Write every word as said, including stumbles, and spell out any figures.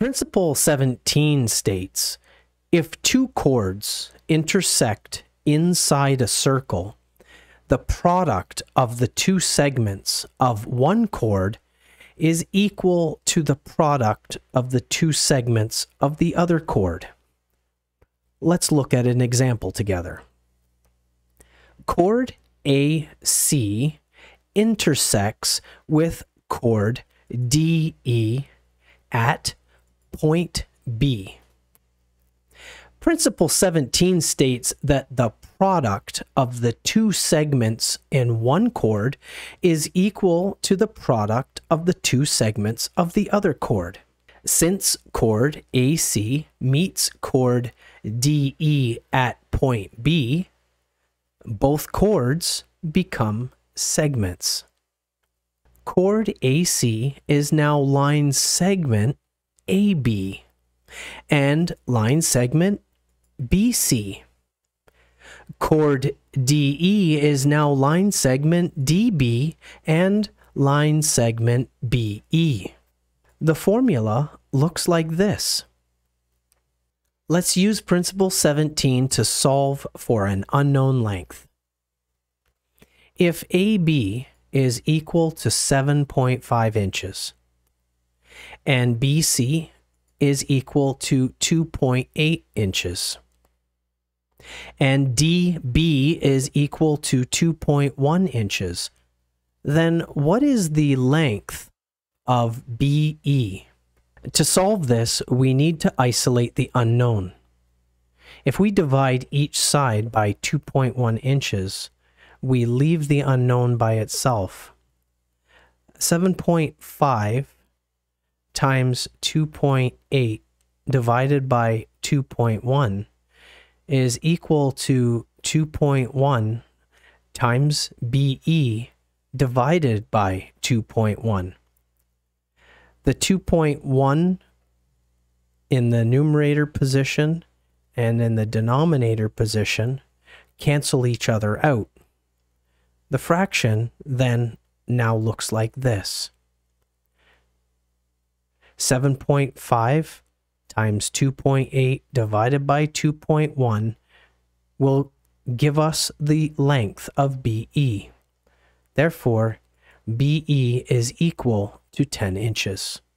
Principle seventeen states, if two chords intersect inside a circle, the product of the two segments of one chord is equal to the product of the two segments of the other chord. Let's look at an example together. Chord A C intersects with chord D E at point B. Principle seventeen states that the product of the two segments in one chord is equal to the product of the two segments of the other chord. Since chord A C meets chord D E at point B, both chords become segments. Chord A C is now line segment A B and line segment B C. Chord D E is now line segment D B and line segment B E. The formula looks like this. Let's use Principle seventeen to solve for an unknown length. If A B is equal to seven point five inches and B C is equal to two point eight inches, and D B is equal to two point one inches, then what is the length of B E? To solve this, we need to isolate the unknown. If we divide each side by two point one inches, we leave the unknown by itself. seven point five times two point eight divided by two point one is equal to two point one times B E divided by two point one. The two point one in the numerator position and in the denominator position cancel each other out. The fraction then now looks like this. seven point five times two point eight divided by two point one will give us the length of B E. Therefore, B E is equal to ten inches.